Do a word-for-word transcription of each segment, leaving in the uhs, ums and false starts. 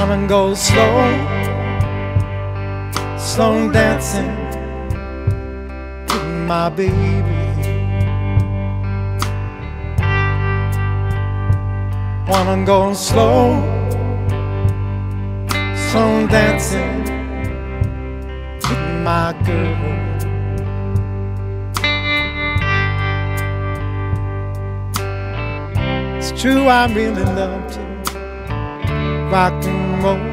Wanna go slow, slow dancing with my baby. Wanna go slow, slow dancing with my girl. It's true, I really love to rock and roll,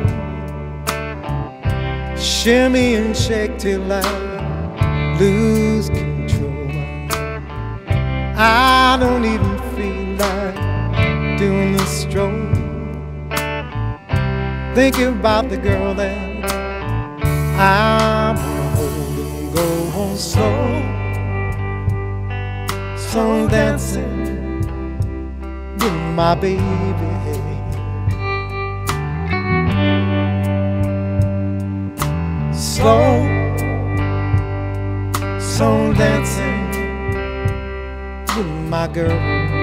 shimmy and shake till I lose control. I don't even feel like doing the stroll, thinking about the girl that I'm holding. Go on slow, slow dancing with my baby. Slow, slow dancing with my girl.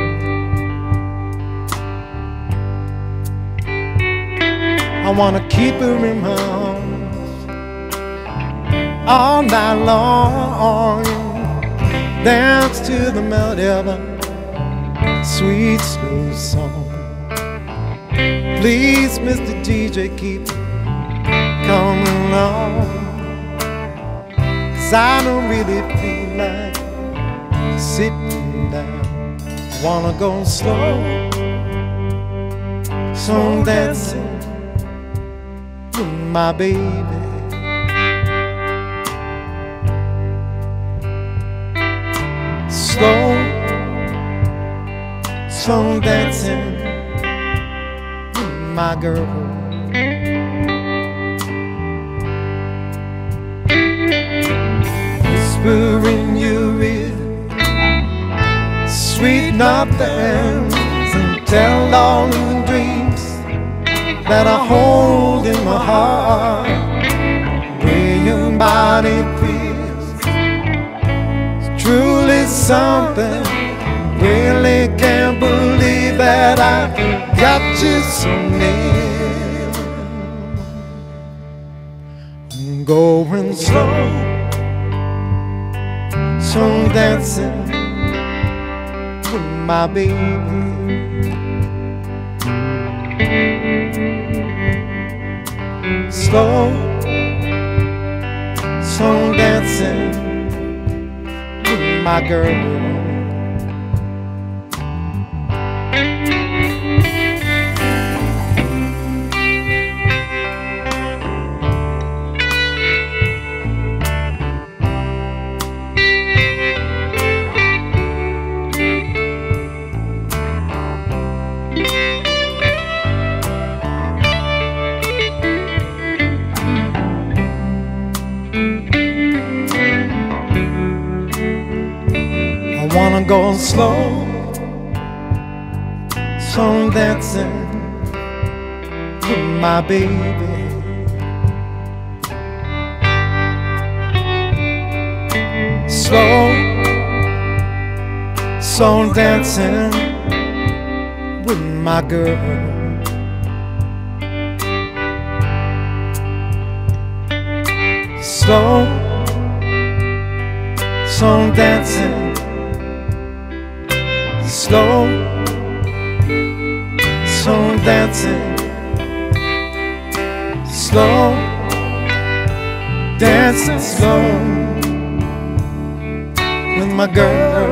I wanna keep her in my arms all night long, dance to the melody of a sweet slow song. Please, Mister D J, keep coming along, 'cause I don't really feel like sitting down. Wanna go slow, slow dancing with my baby. Slow, slow dancing with my girl. Whisper in your ear sweet nothings, and tell all the dreams that I hold in my heart. Where your body feels it's truly something. Really can't believe that I got you so near. I'm going slow, slow dancing with my baby. Slow, slow dancing with my girl. I wanna go slow, slow dancing with my baby. Slow, slow dancing with my girl. Slow, slow dancing. Slow, slow dancing. Slow, dancing slow with my girl.